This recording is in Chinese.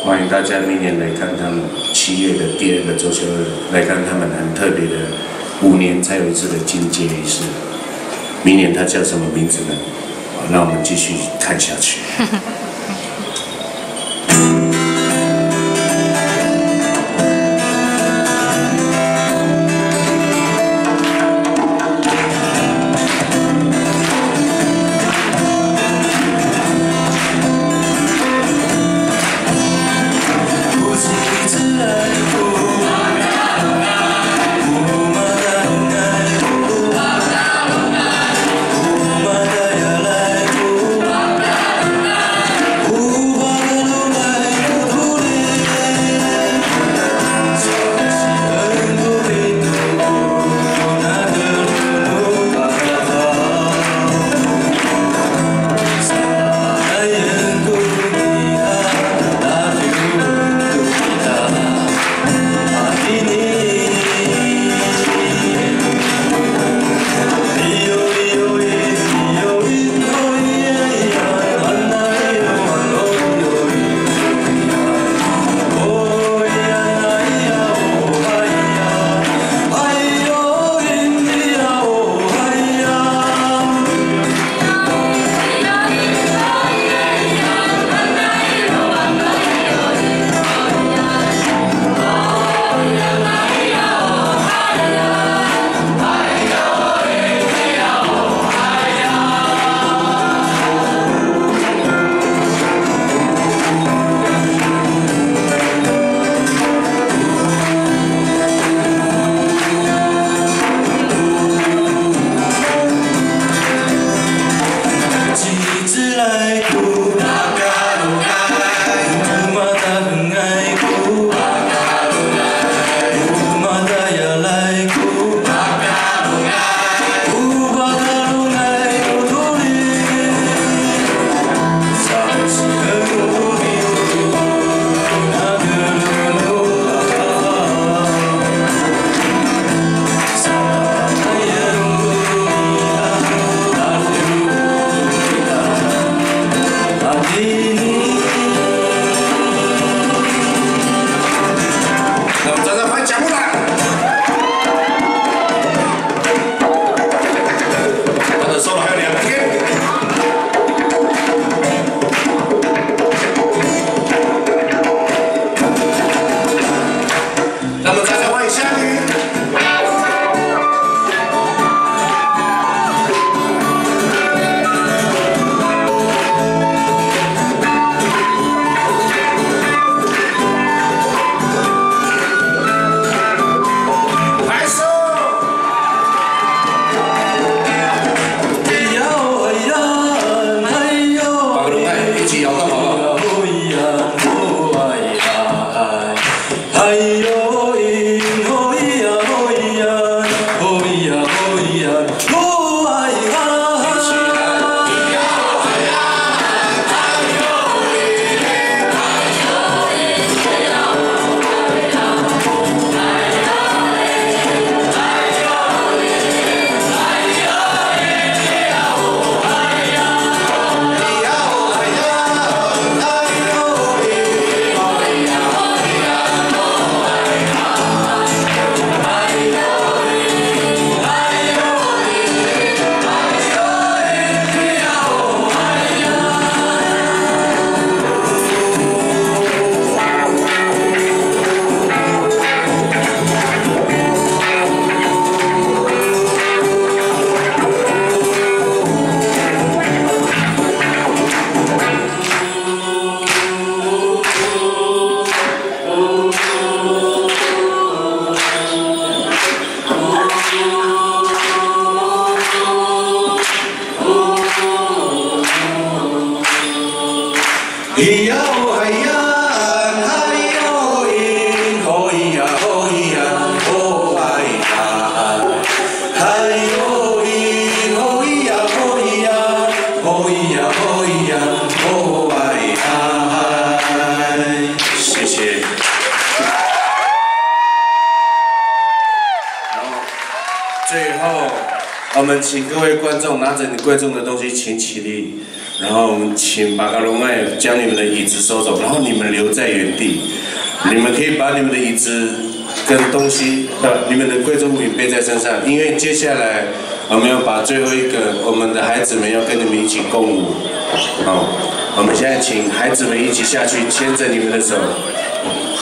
欢迎大家明年来看他们7月的第2个周休日，来看他们很特别的5年才有一次的进阶仪式。明年它叫什么名字呢？让我们继续看下去。谢谢。最后，我们请各位观众拿着你贵重的东西，请起立。 然后我们请巴卡隆爱将你们的椅子收走，然后你们留在原地。你们可以把你们的椅子跟东西，你们的贵重物品背在身上，因为接下来我们要把最后一个，我们的孩子们要跟你们一起共舞。好，我们现在请孩子们一起下去，牵着你们的手。